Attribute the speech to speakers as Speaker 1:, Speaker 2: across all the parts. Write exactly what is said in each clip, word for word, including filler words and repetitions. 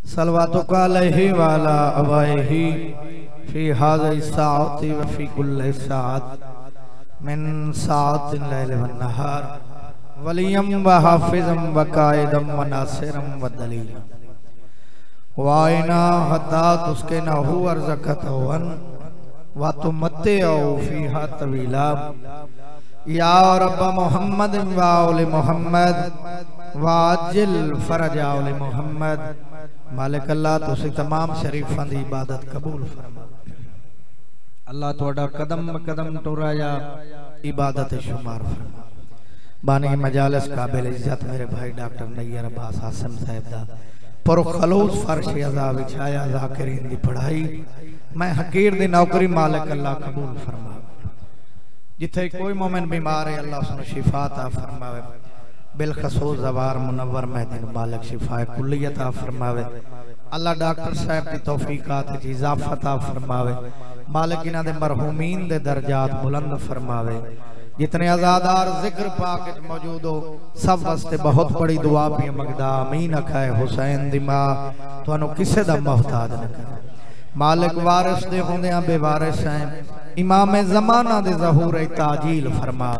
Speaker 1: सलवातुका अलैहि वाला अवाइही फी हाज़िहि साअति व फी कुल्लि साअत मिन साअतिल लैल वन नहार वलियम व हाफिज़म व काइदम व नासिरम व दलील वाइना हत्ता तुस्के नहु अर्ज़कतवन व तुमत्तिउ फीहा तवीला या रब्ब मोहम्मद व आले मोहम्मद वाजिल फरजा आले मोहम्मद। मालिक अल्लाह तुसी तमाम शरीफां दी इबादत कबूल फरमा। अल्लाह तोड़ा कदम कदम टुराया इबादत शुमार फरमा। बानी मजालिस काबिल इज्जत मेरे भाई डॉक्टर नैयर अब्बास हासन साहब दा पुरखलूस फर्श अज़ा विछाया ज़ाकिरीन दी पढ़ाई मैं हकीर दी नौकरी मालिक अल्लाह कबूल फरमा। जिथे कोई मोमिन बीमार है अल्लाह उसको शिफा अता फरमावे। बिलखसूस ज़वार मुनव्वर महदीन मालिक शिफाए कुल्ली अता फरमावे। अल्लाह डॉक्टर साहब की तौफीकात की इजाफा अता फरमावे। मालिक इन्हां दे मरहूमीन दे दर्जात बुलंद फरमावे। जितने आज़ादार जिक्र पाक मौजूद हो सब वास्ते बहुत बड़ी दुआ भी मंगदा आमीन आखाए हुसैन दी मां तुहानू किसे दा मोहताज न करे। मालिक वारिस दे होंदियां बेवारिस हैं इमाम ज़माना दे ज़हूर ताजील फरमा।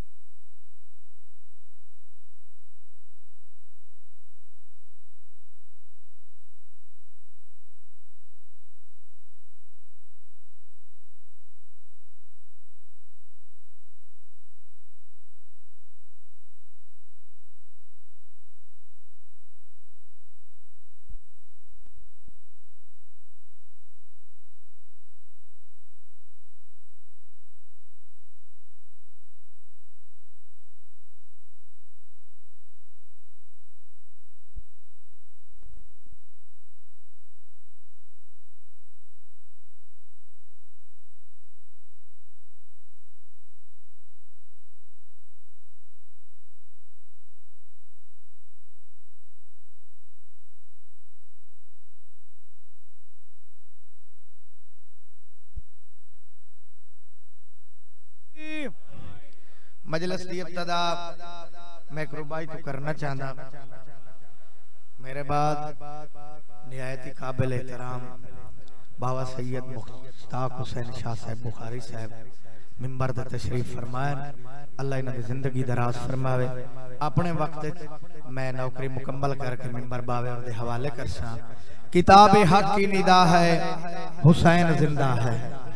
Speaker 1: मजलिस की इब्तिदा मैं एक रुबाई तो करना चाहता। मेरे बाद निहायत ही काबिल एहतराम बाबा सैयद मुश्ताक हुसैन शाह साहब बुखारी साहब मिंबर दा तशरीफ फरमाए। अल्लाह इन्हां दी जिंदगी दराज फरमावे। अपने वक्त मैं नौकरी मुकम्मल करके मिंबर बावे दे हवाले करसा। किताब हक की निदा है हुसैन जिंदा है।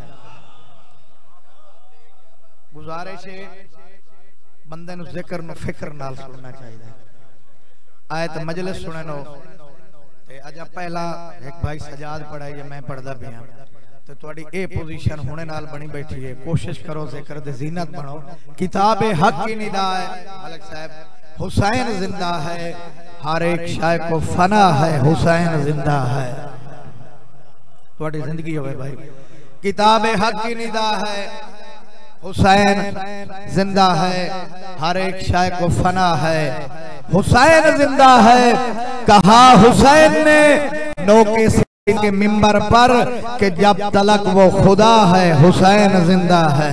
Speaker 1: गुजारिश है बंदे नु जिक्र नु फिक्र नाल सुनना चाहिए। आयत मजलिस सुने नो ते अजा पहला एक भाई सजाद पढ़ा है मैं पढ़दा पिया तो तुम्हारी ए पोजीशन होने नाल बनी बैठी है। कोशिश करो जिक्र दे जीनत बनो। किताब हक की निदा है मालिक साहब हुसैन जिंदा है। हर एक शाय को फना है हुसैन जिंदा है। तुम्हारी जिंदगी होवे भाई। किताब हक की निदा है हुसैन जिंदा है। हर एक शाय को फना है हुसैन जिंदा है। कहा हुसैन ने नौके से के मिंबर पर कि जब तलक वो खुदा है हुसैन जिंदा है।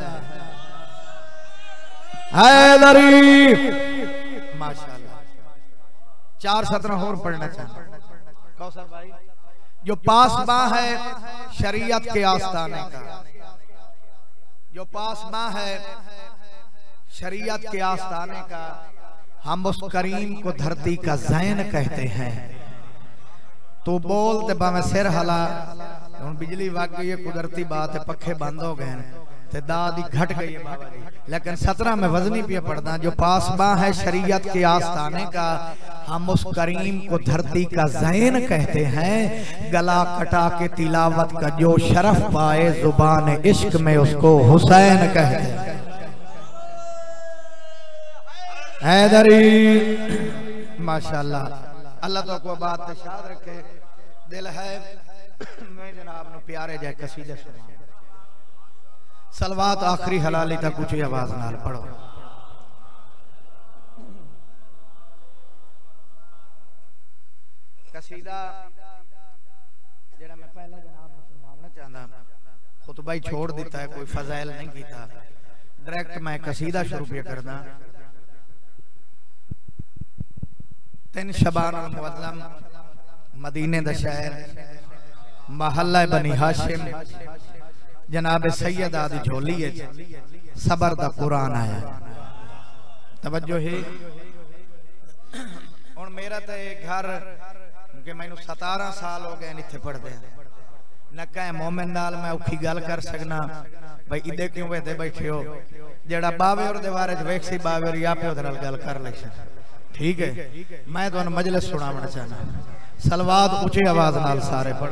Speaker 1: हैदरी माशाल्लाह चार सत्रह और पढ़ना चाहता कौसर भाई। जो पासबां है शरीयत के आस्ताने का, जो पासबां है शरीयत के आस्ताने का, हम उस करीम को धरती का ज़ैन कहते हैं। तो बोलते बामें सिर हला हुण बिजली वग गई है कुदरती बात है पखे बंद हो गए ते दादी घट गई है बाबा जी। लेकिन सत्रह में वजनी पे पढ़ना। जो पासबां है शरीयत के आस्ताने का हम उस करीम को धरती का ज़ैन कहते हैं। गला कटा के तिलावत का जो शरफ पाए जुबान इश्क में उसको हुसैन कहते हैं। हैदरी माशाल्लाह अल्लाह तो को बात शाद रखे। दिल है मैं जनाब नु प्यारे जाए कसीदे सुना। सलवात आखिरी हलाली तक कुछ आवाज नाल पढ़ो। कसीदा जेड़ा मैं पहला जनाब को सुनाना चाहता खुतबा ही छोड़ दिता है कोई फजाइल नहीं कीता। डायरेक्ट मैं कसीदा शुरू पे करना। तीन शबान मुअज़्ज़म मदीने दा शहर महल्ला बनी हाशिम जनाब सैयदा दी झोली है सबर दा कुरान आया। तवज्जो है हुण मेरा तो घर कि मैनू सतारह साल हो गए इत्थे पढ़दे न कहे मोमिन नाल मैं औखी गल कर सकना भाई इदे क्यों वेदे बैठे हो जेड़ा बावे और दे बारे च वेख सी बावे और आपे ओदे नाल गल कर ले। ठीक है मैं तुहानू मजलिस सुनावना चाहना सलवात ऊंची आवाज नाल सारे पढ़ो।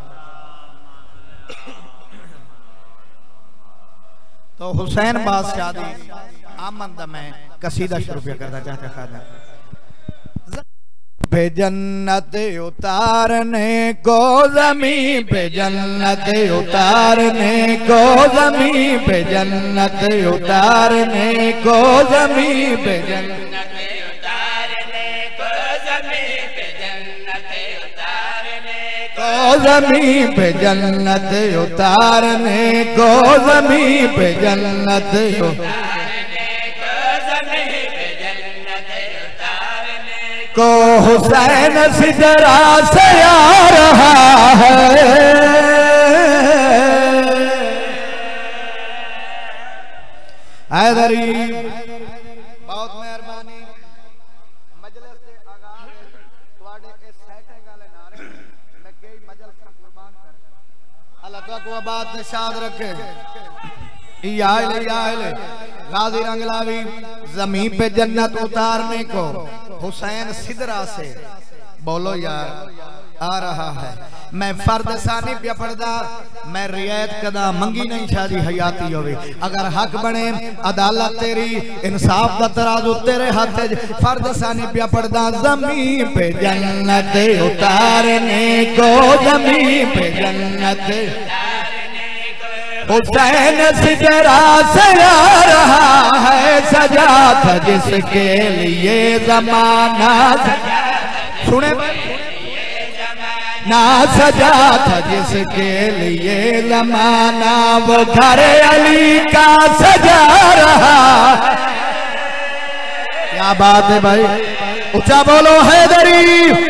Speaker 1: तो हुसैन बादशाह दी आमद दा मैं कसीदा शुरू करदा चाहता खादा। पे जन्नत उतारने को ज़मीं पे जन्नत उतारने को ज़मीं पे जन्नत उतारने को ज़मीं पे जन्नत उतारने को ज़मीं पे जन्नत उतारने को ज़मीं पे जन्नत उतारने को ज़मीं पे जन्नत को हुसैन सिदरा से आ रहा है। हैदरी बहुत मेहरबानी मजलिस से आगाज ਤੁਹਾਡੇ ਇਸ ਸੈਟਿੰਗ ਵਾਲੇ ਨਾਰੇ ਮੈਂ ਕਈ ਮਜਲਿਸ का कुर्बान कर अल्लाह तआला को आबाद निशाद रखे। या या गाजी रंगलावी जमीन पे जन्नत उतारने को हुसैन सिदरा से बोलो यार आ रहा है। मैं फर्द सानी पे पढ़दा मैं रियायत कदा मंगी नहीं शादी हयाती होवे अगर हक बने अदालत तेरी इंसाफ दा तराजू तेरे हाथ फर्द सानी पे पढ़दा जमीन पे जन्नत उतारने को जमीन पे जन्नत हुसैन सिदरा से आ रहा है सजा था जिसके लिए जमाना सुने ना सजा था जिसके लिए जमाना वो घर अली का सजा रहा। क्या बात है भाई ऊंचा बोलो हैदरी।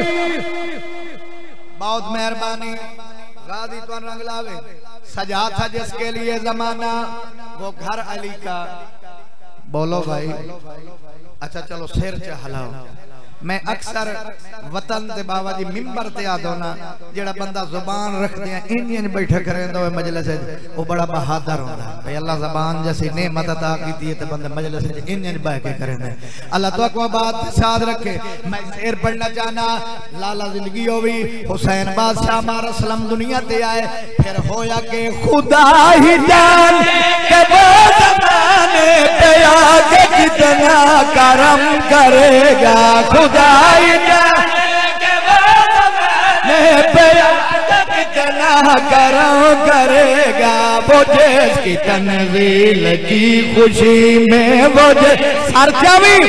Speaker 1: बहुत मेहरबानी गाजी तो रंग लावे सजा था जिसके लिए जमाना वो घर अली का बोलो भाई। अच्छा चलो सिर च हलाओ। मैं अक्सर वतन दे बाबा जी मिंबर ते आदो ना जेड़ा बंदा जुबान रख दिया इंज इंज बैठे करे तो मजलिस वो बड़ा बहादुर होता है भाई। अल्लाह जुबान जैसी नेमत अता की दी ते बंदा मजलिस इंज इंज बैठ के करे। अल्लाह तो को बात साथ रखे। मैं शेर पढ़ना चाहना लाला जिंदगी होवी हुसैन बादशाह मारा सलाम दुनिया ते आए फिर होया के खुदा ही जान के वो ज़माने पे आके कितना करम करेगा खुदा ही जाने के वो ज़माने पे आके कितना करम करेगा वो जिसकी तनज़ील की खुशी में वो सरचवी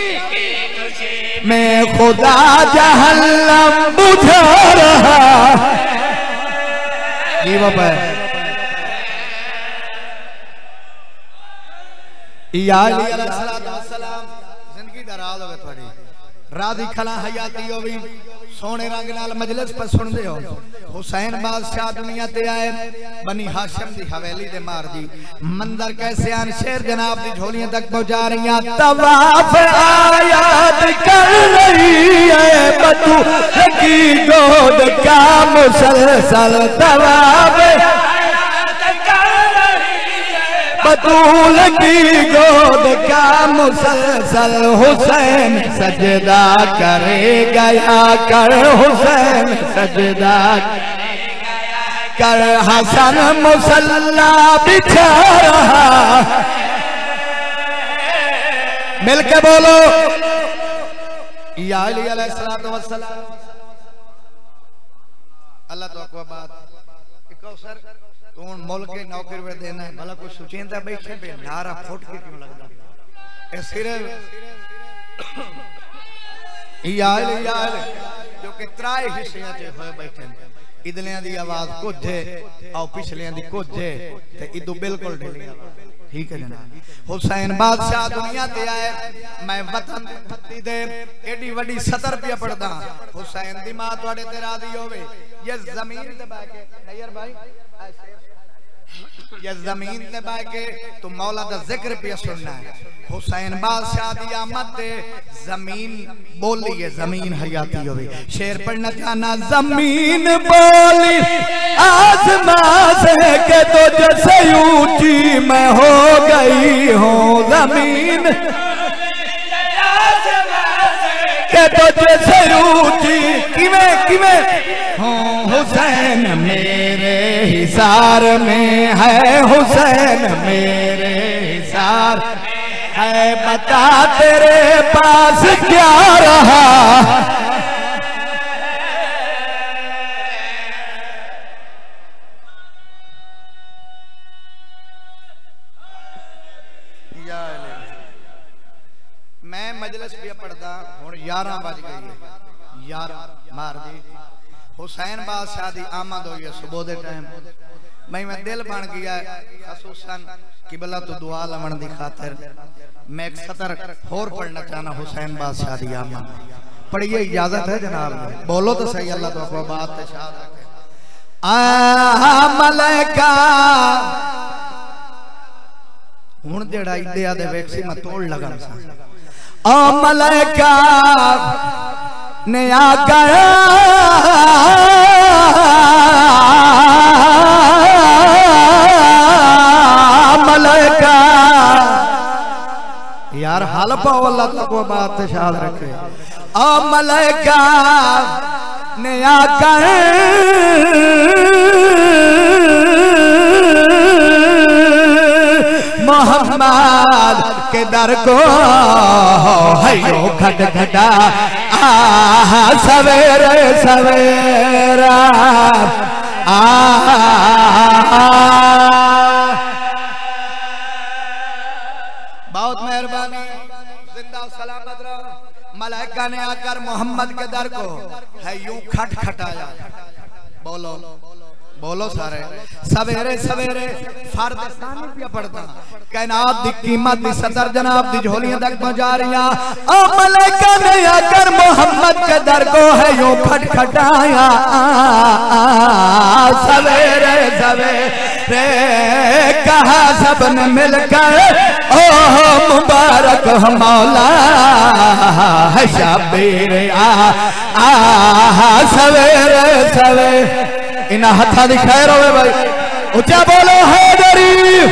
Speaker 1: में खुदा जहन्नम बुझा रहा। जी बाबा या अली अलैहिस्सलाम जिंदगी दराज होवे थोड़ी राजी खला हयाती होवी सोने रंग नाल मजलिस पर सुनदे हो। हुसैन बादशाह दुनिया ते आए बनी हाशिम दी हवेली दे मार दी मंदर कैसे आन शेर जनाब दी झोलियां तक पहुंचा रही तवाफ आयात कर रही है बतू की गोद का मुसलसल तवाफ बतूल की गोद का मुसलसल हुसैन सजदा करे गया कर हुसैन सजदा कर हसन मुसल्ला बिछा रहा। मिलके बोलो या अली अलैहिस्सलातु वस्सलाम। अल्लाह तो को बात कौसर तू मुल्क के नौकर वे देना है भला कुछ सुचेंदा बैठे पे नारा फुट के क्यों लगदा ए सिरे याल याल जो कि त्राए हिस्सियां च होए बैठे इदलियां दी आवाज कुछ है और पिछलियां दी कुछ है ते इदू बिल्कुल ढिली ठीक है जनाब। हुसैन बादशाह दुनिया ते आए मैं वतन धरती दे एडी वडी सतर पे पढ़दा हुसैन दी मां तोड़े ते राजी होवे ये जमीन ते बाके नैयर भाई ये जमीन ते बाके तो मौला दा जिक्र पे सुनना है। हुसैन बादशाह दी आमद ते जमीन बोली है जमीन हयाती होवे शेर पढ़ना चाहना जमीन बोली आसमां से के तुझसे ऊंची मैं हो गई हूँ जमीन के तुझसे ऊंची किवें किवें हूँ हुसैन मेरे हिसार में है हुसैन मेरे हिसार है बता तेरे पास क्या रहा मैं मजलिस पे पढ़दा हुण ग्यारह बज गई है ग्यारह मार दी हुसैन बादशाह दी आमद हुई है सुबह दे टाइम भाई मैं दिल बन गया खसूसन किबला तो दुआ लवण दी खातिर मैं एक सतर होर पढ़ना चाहना हुसैन बादशाह दी आमद पढ़िए इजाजत है जनाब बोलो तो सही अल्लाह तो आपको बात ते शाद रखे। आ मलाइका हुण जेड़ा इंडिया दे वेक्सी मैं तोड़ लगन सा आ मलाइका ने आकर मलाइका यार हाल पाओ अल्लाह तक वो बात शाद रखे। आ मलाइका ने आकर मोहम्मद के दर को हयो खट खटा आ सवेरे सवेरा आ बहुत मेहरबानी जिंदा सलामत रहो। मलाइका ने आकर मोहम्मद के दर को है यूं खट खटाया बोलो बोलो सारे सवेरे सवेरे फर्द सानी पे पड़ता कायनात दी कीमत दी सदर जनाब दी झोलियां तक पहुंचा रहियां ओ मलाइका ने आकर मोहम्मद के दर को है यूं खटखटाया सवेरे सवेरे कहा सबने मिलकर ओ मुबारक मौला है शबीर आ सवेरे सवेरे इन हथा दी खैर होवे भाई ऊंचा बोलो हैदरी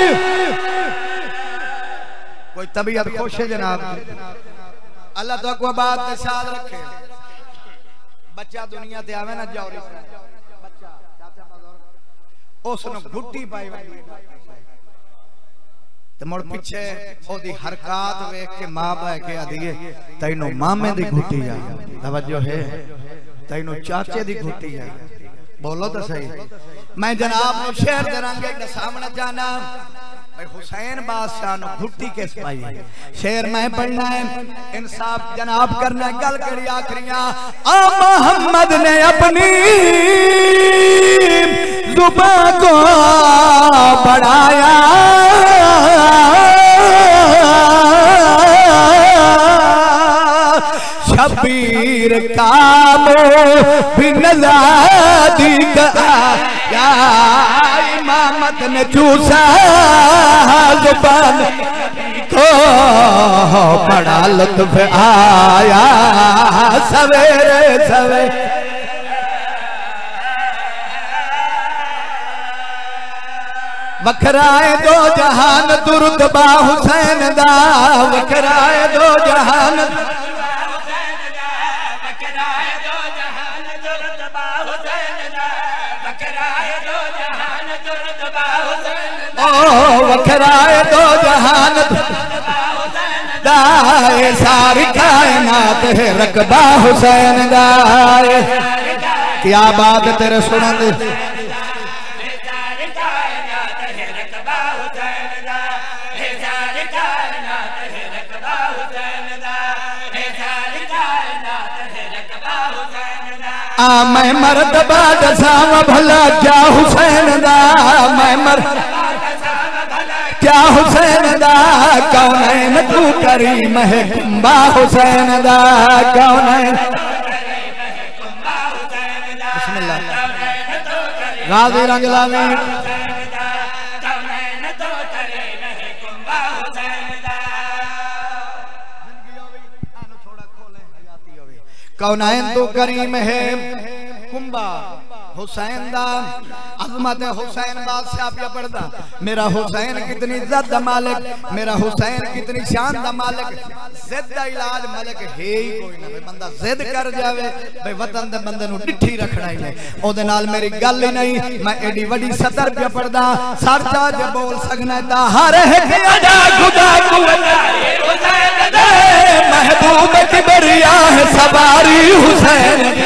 Speaker 1: कोई तबीयत खुश है जनाब अल्लाह तो को बात ते साथ रखे। बच्चा दुनिया ते आवे ना जौरी बच्चा चाचा बुजुर्ग उसनु घुट्टी पाई वाली ते मुड़ पीछे ओदी हरकत देख के मां बह के आदीए तैनू मामे दी घुट्टी आ तवज्जो है तैनू चाचे दी घुट्टी आ बोलो तो सही। मैं जनाब ने शेर दरंगे के सामने जाना भाई हुसैन बादशाह ने घुट्टी किस पाई शेर मैं पढ़ना है इंसाफ जनाब करना गल करी आखरियां आ मोहम्मद ने अपनी जुबान को बढ़ाया शबीर कामो भी नज़ादी का या इमामत ने चूसा जुबान को बड़ा लुत्फ आया सवेरे सवेरे वखराए दो जहान दुरुतबा हुसैन दा वखराए दो जहान वखराए दो जहान दाए सारी कायनात है रकबा हुसैन दाए क्या बात तेरे सुनन आ मैं मर्द बाद साव भला क्या हुसैन दा मैं मर्द क्या हुसैन दा कौनैन तू करीम है कुंबा हुसैन दा कौनैन बिस्मिल्लाह गाजी रंगलावी कौनैन तू करीम है कुंबा हुसैन दा अजमत हुसैन बादशाह पे पड़दा मेरा हुसैन कितनी इज्जत दा मालिक मेरा हुसैन कितनी शान दा मालिक जिद दा इलाज मालिक है ही कोई ना बंदा जिद कर जावे भाई वतन दे बंदे नु डिठी रखना ही नहीं ओदे नाल मेरी गल ही नहीं मैं एडी वडी सतर पे पड़दा सरचा ज बोल सकना ता हर एक अदा खुदा को हुसैन दे महबूब किबरिया है सवारी हुसैन दी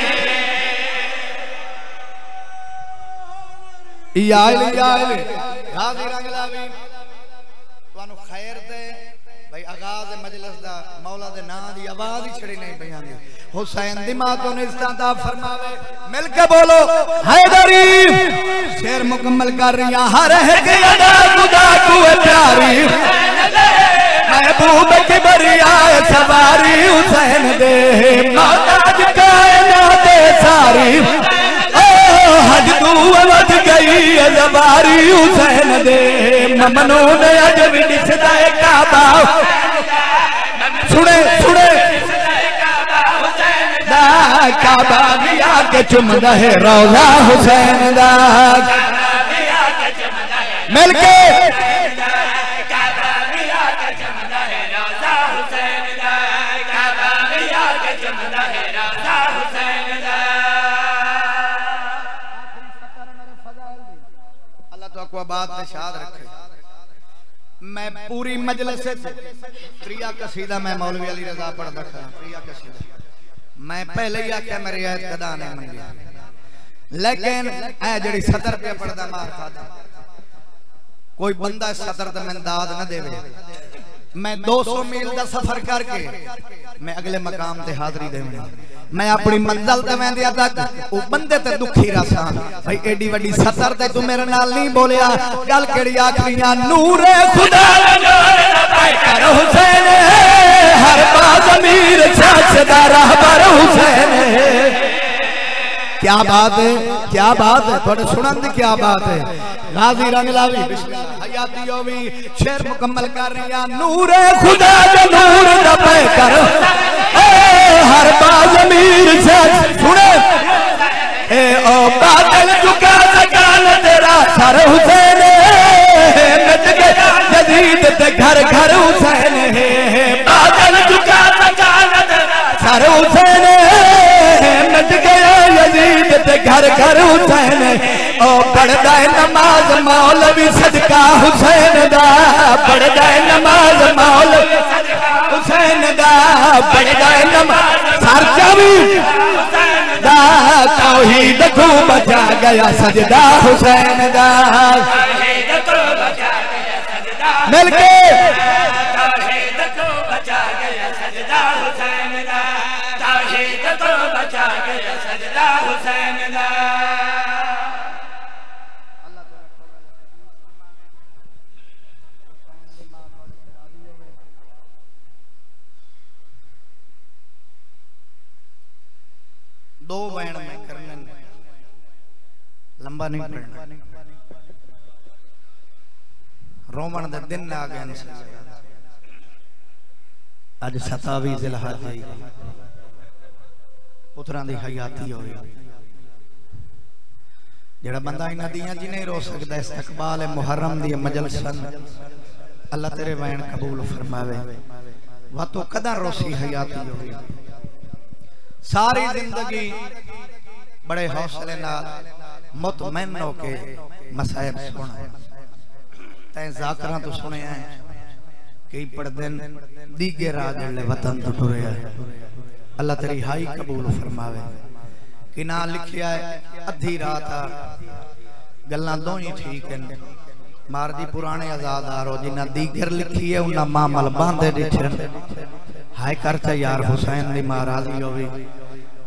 Speaker 1: याल याल गाजी रंगलावी तुहानू खैर दे भाई आगाज मजलिस दा मौला दे नाम दी आवाज ही छड़ी नहीं पई आंदी हुसैन दी मां तो निस्ता दा फरमावे मिलके बोलो हैदरी शेर मुकम्मल कर रिया हर एक अदा खुदा को प्यारी महबूब किबरिया सवारी हुसैन दे मोहताज कायनात सारी हज तू वध गई जवारी हुसैन दे ममनून अज भी दिसदा है काबा सुने सुने दा काबा भी आके चुमदा है रोजा हुसैन दा मिलके बात शाद रखे मैं पूरी मजलिस प्रिया कसीदा मैं मौलवी अली रजा पढ़दा खा प्रिया कसीदा मैं पहले ही आख्या मेरी रियायत कदा नहीं मंगी लेकिन ए जड़ी सतर पे पढ़दा मार खाता कोई बंदा सतर ते मैं दाद न देवे मैं दो सौ मील का सफर करके मैं अगले मकाम ते हाजरी देवनी मैं अपनी मंजिल ते वेंदिया तक वो बंदे ते दुखी रसा भाई एडी वड्डी सतर ते तू मेरे नाल नहीं बोलिया गल केड़ी आखरियां नूर खुदा कर हुसैन हर बात अमीर साचदा रहबर हुसैन क्या बात है क्या बात है थोड़े सुनन दी क्या बात है गाजी रंगलावी बिस्मिल्लाह हयाती होवी शेर मुकम्मल कर रिया नूर खुदा जो नूर दा पे कर हर बात अमीर से सुने ए ओ बादल झुका सकाल तेरा सर हुसैन नच गया यजीद ते घर घर हुसैन है बादल झुका सकाल तेरा सर हुसैन नच गया यजीद ते घर घर हुसैन ओ पढ़दा है नमाज मौलवी सदका हुसैन दा पढ़दा है नमाज मौलवी हुसैन दा पढ़दा है नमाज सरचा भी दा तौहीद को बचा गया सजदा हुसैन दा तौहीद को बचा गया सजदा मिलके तौहीद को बचा गया सजदा हुसैन दा तौहीद को बचा गया सजदा हुसैन दा दो बैन में करने लंबा नहीं पढ़ना रोमन दे दिन आ गए अज सतावी जिलहज पुत्रां दी हयाती होई जेड़ा बंदा इन्हां दियां जी नहीं रो सकदा इस्तकबाल मुहर्रम दी मजलिसन अल्लाह तेरे बैन कबूल फरमावे वा तो कदा रोसी हयाती होई सारी जिंदगी बड़े हौसले नाल मुतमैन होके मसाइब सुना तैं जाकरां तो सुने हैं कई पढ़दे दीगे राज वतन तो टुरे अल्लाह तेरी हाई कबूल फरमावे कि ना लिखिया है अद्धी रात आ गल्लां दो ही ठीक हैं मार दी पुराने आजादार हो जिन्ना दीगर लिखी है उन्ना मामल बांधे दिठन हाय करता यार हुसैन दी महाराजी होवी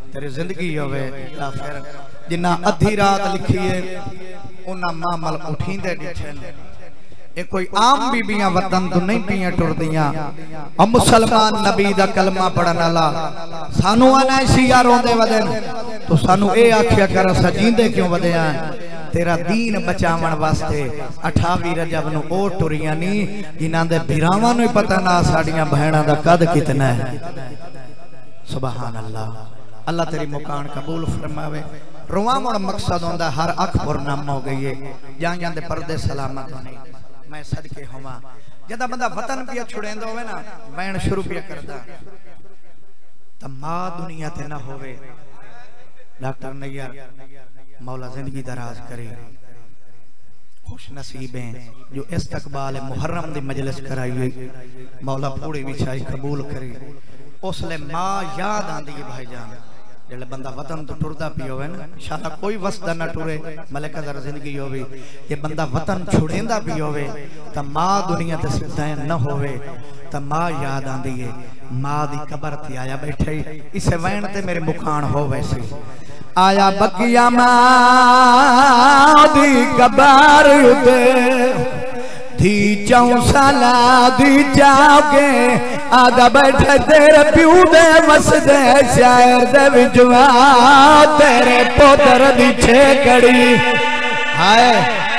Speaker 1: तेरी जिंदगी होवे या फिर जिन्ना अद्धी रात लिखी है उन्ना मामल उठींदे दिखे ये कोई आम बीबियां वतन तो नहीं पियां टुरदियां और मुसलमान नबी दा कलमा पढ़न वाला सानू आना शिया रोंदे वदन तो सानू ए आख्या कर सजींदे क्यों वदया तेरा दीन बचावन वास्ते अठावी रजब नु ओ टुरियां नी जिन्हां दे भिरावां नु पता ना साडियां बहणां दा कद कितना है। सुभान अल्लाह। अल्लाह तेरी मुकान कबूल फरमावे। रुवावण मकसद होंदा हर अख पुरनाम हो गई है जां जां दे पर्दे सलामत होने मैं सदके होवां जदा बंदा वतन पिया छुड़ेंदा होवे ना वैण शुरू पिया करदा त मां दुनिया ते ना होवे। डॉक्टर नैयर मौला जिंदगी दराज करे खुश नसीब हैं जो इस्तकबाल मुहर्रम दी मजलिस कराई मौला पूरी विछाई कबूल करे। उसले मां याद आंदी है भाईजान जले बंदा वतन तो टुरदा पी होवे ना इंशाअल्लाह कोई वसदा ना टुरे मलका दर जिंदगी होवे ये बंदा वतन छुड़ेंदा पी होवे त मां दुनिया ते सिद्धाए न होवे त मां याद आंदी है मां दी कब्र ते आया बैठे इसे वैन ते मेरे मुखान हो वैसे आया बकिया मां दी कब्र उते धी चौसाला दी जाके आदा बैठे तेरे प्यू दे वसदे शहर दे विचवा तेरे पोतर दी छेकड़ी हाय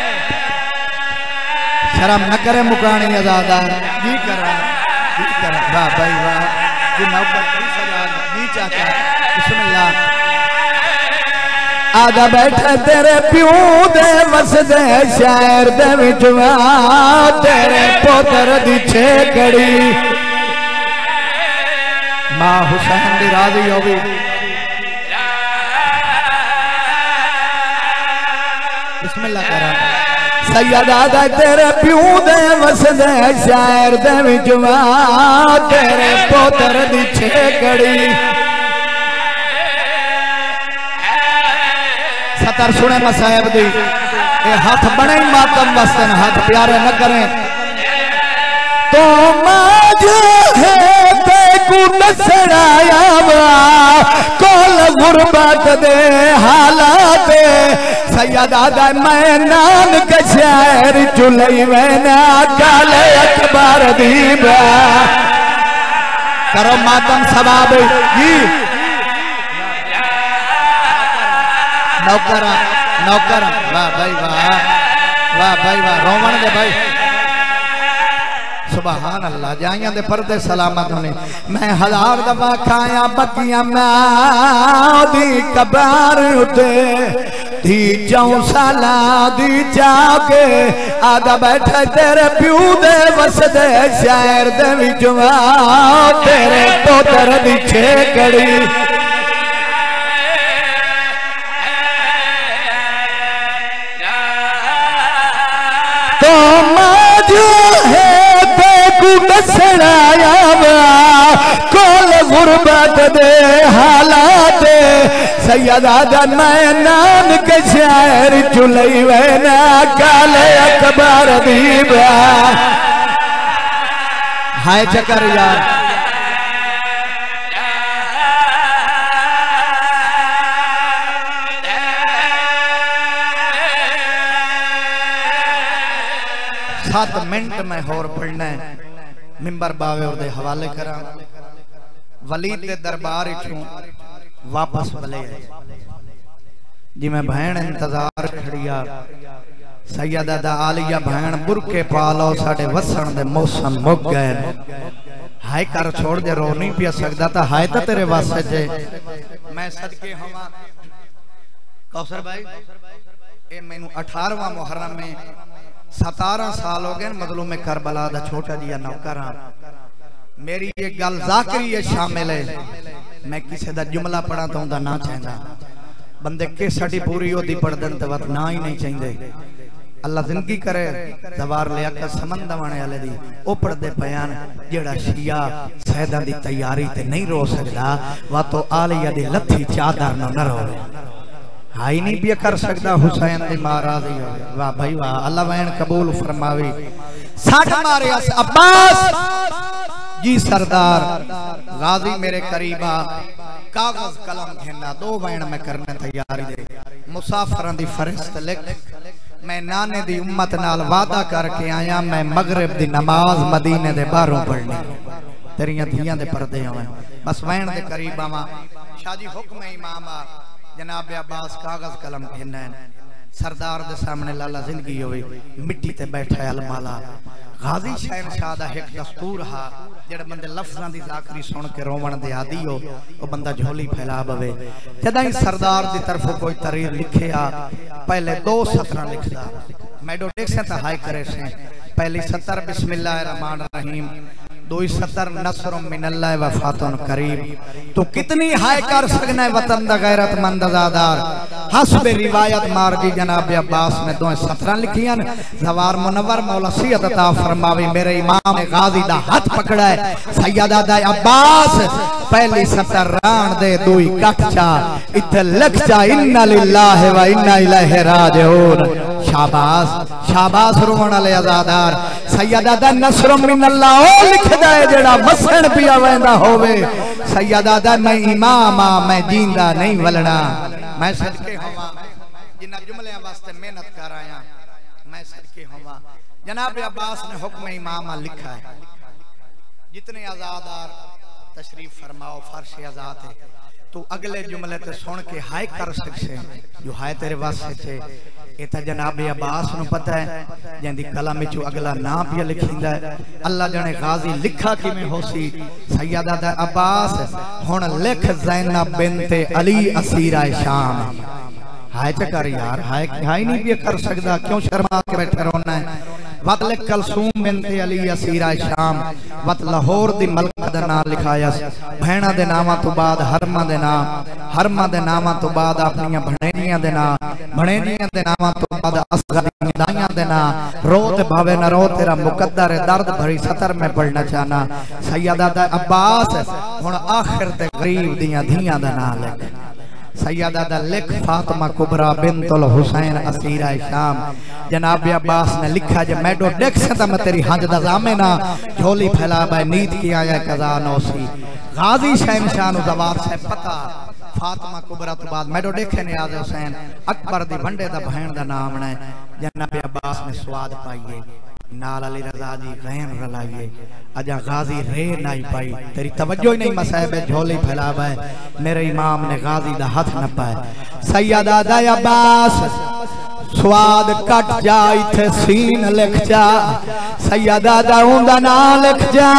Speaker 1: शर्म न करे मुकानी अजादार जी करा जी करा वाह भाई वाह जी नौकर की सजा जी चाचा बिस्मिल्लाह आदा बैठे तेरे प्यू दे वसदे शहर दे विचवा तेरे पोतर दी छेकड़ी मां हुसैन दी राजी होवी बिस्मिल्लाह करा सैयदा दा तेरे प्यू दे वसदे शहर दे विचवा तेरे पोतर दी छेकड़ी सतर सुने मसाहब दी ए हाथ बने मातम वस्तन हाथ प्यारे न करें तो माज है ते को नसड़ाया कोल गुरबत दे हालात सैयदा दा मैं नान के शहर चुलई वैना काले अकबर दी करो मातम सवाब जी नौकरा नौकरा वाह भाई वाह वाह भाई वाह रोमन दे भाई सुभान अल्लाह जाइयां दे पर्दे सलामत होने मैं हजार दफा खाया बकिया मां दी कब्र उते धी चौसाला दी जाके आदा बैठे तेरे प्यू दे वसदे शहर दे विचवा तेरे पोतर दी छेकड़ी तो माज है नसड़ाया कोल गुरबत दे हालात सैयदा दा मैं नान के शहर चुलई वैना काले अकबर दी हाय चक्कर यार सात मिनट में होर पढ़ना है मिंबर बावे और दे हवाले करा वलीद दे दरबार इचों वापस वले जिमें बहन इंतजार खड़िया सैयदा दा आलिया बहन बुरके पालो साडे वसन दे मौसम मुक गए हाय कर छोड़ दे रो नहीं पिया सकदा ता हाय ता तेरे वास्ते जे मैं सदके होवां कौसर भाई ए मैनू अठारहवां मुहर्रम में सतारह साल हो गए मतलब मैं करबला दा छोटा जिया नौकर हाँ मेरी ये गल जाकरी है शामिल है मैं किसी दा जुमला पढ़ा तो उनका ना चाहता बंदे केसटी पूरी होती पढ़दन तो वत ना ही नहीं चाहिए अल्लाह जिंदगी करे दवार ले आकर समंद वाने वाले दी ओ पढ़दे पयान जेड़ा शिया सैदा दी तैयारी ते नहीं रो सकदा वा तो आलिया दी लथी चादर न न रोवे हाई नहीं भी कर सकता हुसैन दी महाराज वाह भाई वाह अल्लाह वैन कबूल फरमावे साठ मारे अब्बास जी सरदार गाजी मेरे करीबा कागज कलम घेना दो वैन में करने तैयारी दे मुसाफिरां दी फरिश्त लिख मैं नाने दी उम्मत नाल वादा करके आया मैं मगरिब दी नमाज मदीने दे बाहरों पढ़नी तेरियां धियां दे पर्दे आवे बस वैन दे करीब आवा शादी हुक्म इमाम आ जनाब अब्बास कागज कलम घेना सरदार दे सामने लाला जिंदगी होई मिट्टी ते बैठा अलमाला गाजी शहनशाह दा एक दस्तूर हा जेड़ा बंदे लफ्ज़ां दी ज़ाकरी सुन के रोवण दे आदी हो ओ बंदा झोली फैला बवे जदा ही सरदार दी तरफ कोई तरीर लिखे आ पहले दो सतरा लिखदा मैडो देखसे ता हाय करे से पहली सतर बिस्मिल्लाहिर रहमानिर रहीम दो सतर नस्र मिनल्लाह व फातुन करीम तो कितनी हाय कर सकना है वतन दा गैरतमंद आज़ादार हस्बे रिवायत मार्गी जनाब अब्बास ने दो सतरा लिखियां जवार मुनव्वर मौला सैयद अता फरमावे मेरे इमाम ने गाजी दा हाथ पकड़ा है सैयदा दा अब्बास पहली सतर रान दे दुई कक्षा इथे लख जा इन्ना लिल्लाहि व इन्ना इलैहि राजिऊन शाबाश शाबाश रोवण वाले आज़ादार सैयदा दा नस्र मिनल्लाह ओ लिखदा है जेड़ा वसन पिया वेंदा होवे सैयदा दा मैं इमाम आ मैं जींदा नहीं वलना मैं सदके होवा जिन्ना जुमले वास्ते मेहनत कर आया मैं सदके होवा जनाब अब्बास ने हुक्म इमाम लिखा है जितने आज़ादार तशरीफ फरमाओ फर्श आज़ाद है तू अगले जुमले ते सुन के हाय कर सकसे जो हाय तेरे वास्ते थे ये तो जनाब अब्बास नु पता है जिंदी कलम विच अगला नाम पिया लिखिंदा है अल्लाह जाने गाजी लिखा किवें होसी सैयदा दा अब्बास हुन लिख ज़ैनब बिनते अली असीरा शाम हाय चकर यार हाय हाय नहीं भी कर सकदा क्यों शर्मा के बैठे रोना है वत लिख कलसूम बिनते अली असीरा शाम वत लाहौर दी मलका दा नाम लिखाया भैणा दे नामां तो बाद हरमा दे नाम हरमा दे नामां तो बाद अपनियां भणेजियां दे नाम भणेजियां दे नामां तो बाद असगर दी दाइयां दे नाम रो ते भावे न रो तेरा मुकद्दर है दर्द भरी सतर में पढ़ना चाहना सैयदा दा अब्बास हुन आखिर ते गरीब दियां धियां दा नाम लिख सैयदा दा लिख फातिमा कुबरा बिनतुल हुसैन असीरा शाम जनाब अब्बास ने लिखा जे मैडो देख से ता मैं तेरी हंज दा जामेना झोली फैला बाय नीत की आया कजा नौसी गाजी शहनशाह नु जवाब से पता फातिमा कुबरा तो बाद मैडो देखे ने आज़ हुसैन अकबर दी वंडे दा बहन दा नाम ने जनाब अब्बास ने स्वाद पाइए नाल अली रजा जी गैन रलाइए अजा गाजी रे नहीं पाई तेरी तवज्जो ही नहीं मसाहब झोली फैलावा है मेरे इमाम ने गाजी दा हाथ न पाए सैयदा दा अब्बास स्वाद कट जा इथे सीन लिख जा सैयदा दा उंदा नाम लिख जा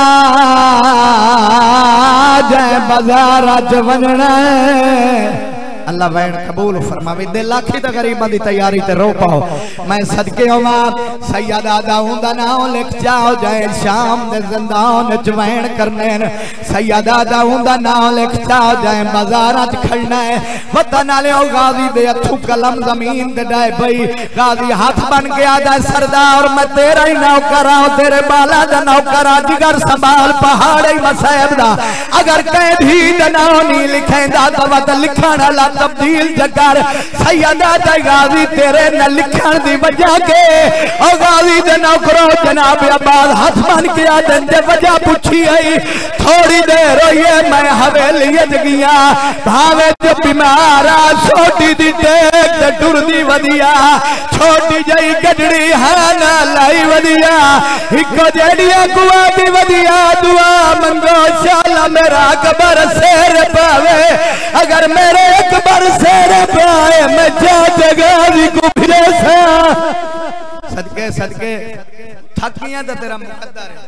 Speaker 1: जय बाजार च वणना अल्लाह वैन कबूल फरमावे दे लाखी दा गरीबां दी तैयारी ते रो पाओ मैं सदके होवा सैयदा दा उंदा नाम लिख जाओ जय शाम दे ज़िंदान च वैन करने सैयदा दा उंदा नाम लिख जाओ जय बाजारां च खड़ना है वतन वाले ओ गाजी दे हथू कलम जमीन ते डाए पई गाजी हाथ बन गया दा सरदार मैं तेरा ही नौकर आ तेरे बाला दा नौकर आ जिगर संभाल पहाड़ी मसाहब दा अगर कैदी दा नाम नहीं लिखेंदा तो वत लिखण वाला तब्दील जगर सैयदा दा गाजी तेरे न लिखण दी वजह के ओ गाजी दे नौकरो जनाब अब्बास हाथ बन के आदन दे वजह पूछी आई थोड़ी देर होइए मैं हवेली च गया भावे जो बीमार आ छोटी दी टेक ते टुरदी वदिया छोटी जई गडड़ी है ना लाई वदिया इको जेड़िया कुआ दी वदिया दुआ मंगो शाला मेरा कबर शेर पावे अगर मेरे अकबर शेर पाए मैं जा गाजी को फिरे सा सदके सदके थकियां तो तेरा मुकद्दर है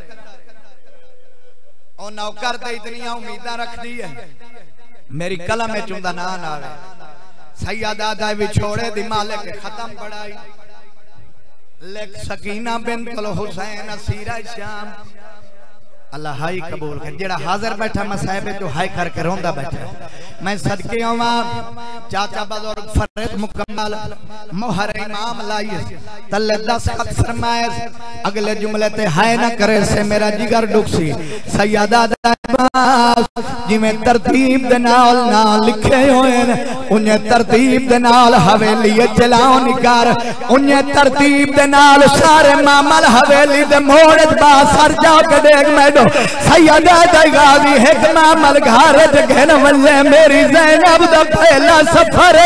Speaker 1: ओ नौकर ते इतनी उम्मीदां रखदी है मेरी कलम में चुंदा ना ना सैयदा दा विछोड़े दी मालिक खत्म पढ़ाई लिख सकीना बिनतुल हुसैन असीरा शाम अल्लाह हाई कबूल कर जेड़ा हाजिर बैठा मसाहब जो हाई करके रोंदा बैठा मैं सदके आवा चाचा बुजुर्ग फरज मुकम्मल मोहर इमाम लाइए तले दस खत फरमाए अगले जुमले ते हाय ना करे से मेरा जिगर डुकसी सैयदा दा जिमें तरतीब दे नाल ना लिखे हुए उन्हें तरतीब दे नाल हवेली चलाओ निकार उन्हें तरतीब दे नाल सारे मामल हवेली दे मोड़ सर जाओ के देख मैडो सैयदा गाजी एक मामल घर जगन वल्ले मेरी ज़ैनब दा पहला सफर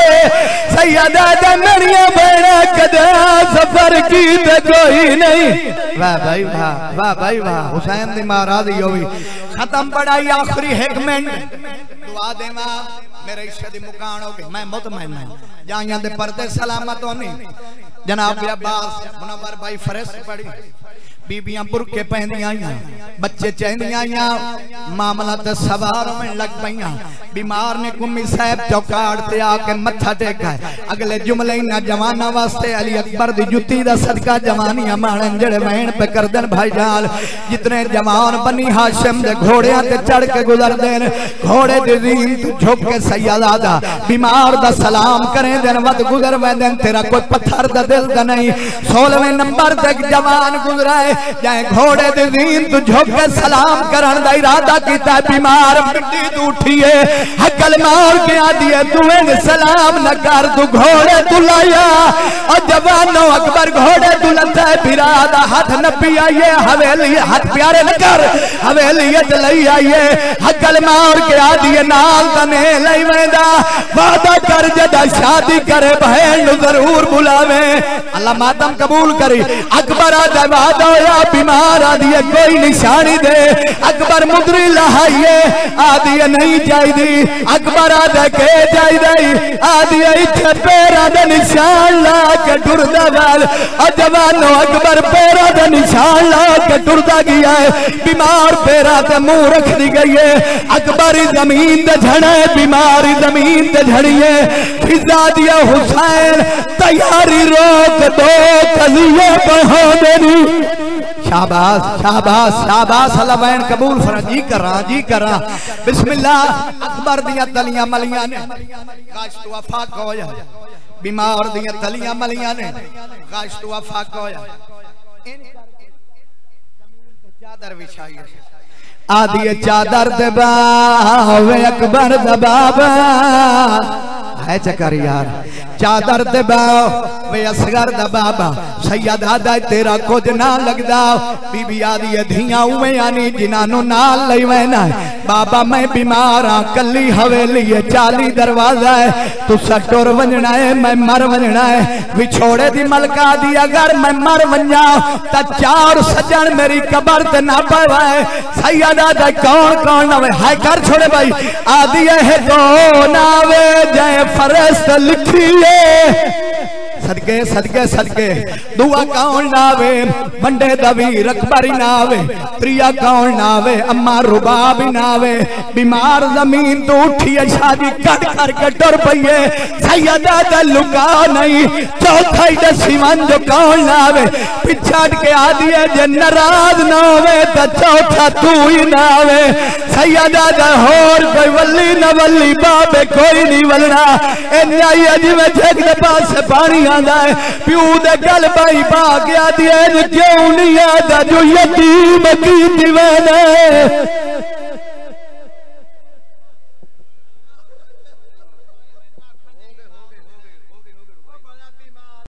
Speaker 1: सैयदा नड़िया बेड़ा कदा सफर की ते कोई नहीं। वाह भाई वाह वाह भाई वाह हुसैन दी महाराजी होवी खत्म पढ़ाई आखिरी एक मिनट दुआ देवा मेरे इश्क दी मुकान हो गई मैं मुतमईन हूं जाइयां दे पर्दे सलामत होनी जनाब अब्बास मुनव्वर भाई फरेस पढ़ी बीबियां बुरके पहनियां बच्चे चहनियां मामला तो सवार में लग पईयां बीमार ने कुम्मी साहब चौकाड़ ते आके मत्था टेका अगले जुमले ना जवाना वास्ते अली अकबर दी जुत्ती दा सदका जवानियां माणन जड़े वहन पे करदन भाईजान जितने जवान बनी हाशिम दे घोड़ियां ते चढ़ के गुजरदे ने घोड़े दी रीन ते झुक के सैयदा बीमार दा सलाम करें दिन वद गुजर वैंदन तेरा कोई पत्थर दा दिल दा नहीं सोलहवें नंबर तक जवान गुजराए जाए घोड़े दी रीन तू झुक के सलाम करन दा इरादा कीता बीमार मिट्टी तू उठिए हकल मार के आदी है तू ने सलाम न कर तू घोड़े तू लाया और जवानो अकबर घोड़े तू लता बिरादा हाथ न पियाए हवेली हाथ प्यारे न कर हवेली च लई आइए हकल मार के आदी है नाल तने लई वेंदा वादा कर जदा शादी करे बहन नु जरूर बुलावे अल्लाह मातम कबूल करी अकबर आ वादा बीमार आदि कोई निशानी दे अकबर मुद्री लहाइए आदि नहीं चाहिए अकबर आदि के चाहिए आदि इथे पैरा दे निशान ला के टुरदा वाल और जवानो अकबर पैरा दे निशान ला के टुरदा गया है बीमार पैरा ते मुंह रख दी गई है अकबर जमीन ते झड़े बीमारी जमीन ते झड़िए फिजा दिया हुसैन तैयारी रोक दो कजिए बहादुरी शाबाश शाबाश शाबाश अल्लाह बैन कबूल फरा जी करा जी करा बिस्मिल्लाह अकबर दिया तलियां मलियां ने काश तू अफाक होया बीमार दिया तलियां मलियां ने काश तू अफाक होया चादर बिछाई आदि चादर दबा वे अकबर दबाबा है चक्कर यार चादर दबा वे असगर दबाबा सैयद आदा तेरा कुछ ना लगदा बीबी आदि धियां उवे आनी जिन्हां नाल लई वैना बाबा मैं बीमार हां कली हवेली है चाली दरवाजा है तू सटोर वंजना है मैं मर वंजना है विछोड़े दी मलका दी अगर मैं मर वंजा ता चार सजन मेरी कबर ते ना पावे सैयद आदा कौन कौन आवे हाय कर छोड़े भाई आदि है कौन आवे जय फरस्त लिखिए सदके सदके सदके दुआ कौन नावे बंडे दवी रखबारी नावे प्रिया कौन नावे अम्मा रुबाब नावे बीमार जमीन तो उठी शादी कट करके टुर पईए सैयदा दा लुका नहीं चौथा दसीवन जो कौन नावे पिछाड़ के आदि है जे नाराज ना होवे तो चौथा तू ही नावे सैयदा दा होर कोई वली न वली बाबे कोई नहीं वलना इन्ना ही जिवें जग दे पास पानी प्यू दे गल भाई पा गया दिए क्यों नहीं आता जो यतीम की दीवाना